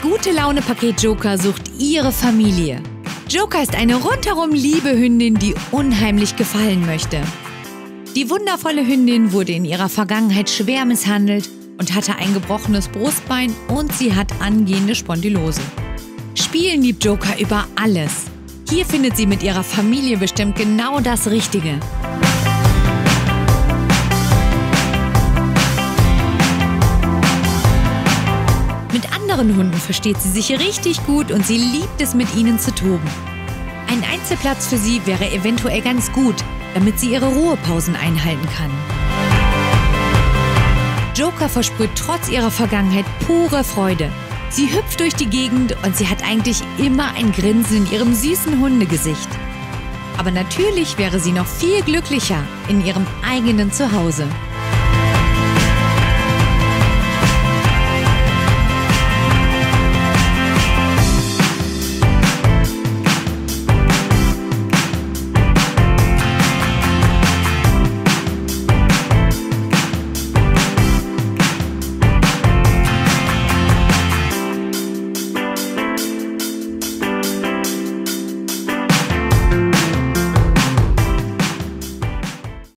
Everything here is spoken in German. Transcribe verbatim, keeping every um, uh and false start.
Gute-Laune-Paket Joker sucht ihre Familie. Joker ist eine rundherum liebe Hündin, die unheimlich gefallen möchte. Die wundervolle Hündin wurde in ihrer Vergangenheit schwer misshandelt und hatte ein gebrochenes Brustbein und sie hat angehende Spondylose. Spielen liebt Joker über alles. Hier findet sie mit ihrer Familie bestimmt genau das Richtige. Mit anderen Hunden versteht sie sich richtig gut und sie liebt es, mit ihnen zu toben. Ein Einzelplatz für sie wäre eventuell ganz gut, damit sie ihre Ruhepausen einhalten kann. Joker versprüht trotz ihrer Vergangenheit pure Freude. Sie hüpft durch die Gegend und sie hat eigentlich immer ein Grinsen in ihrem süßen Hundegesicht. Aber natürlich wäre sie noch viel glücklicher in ihrem eigenen Zuhause.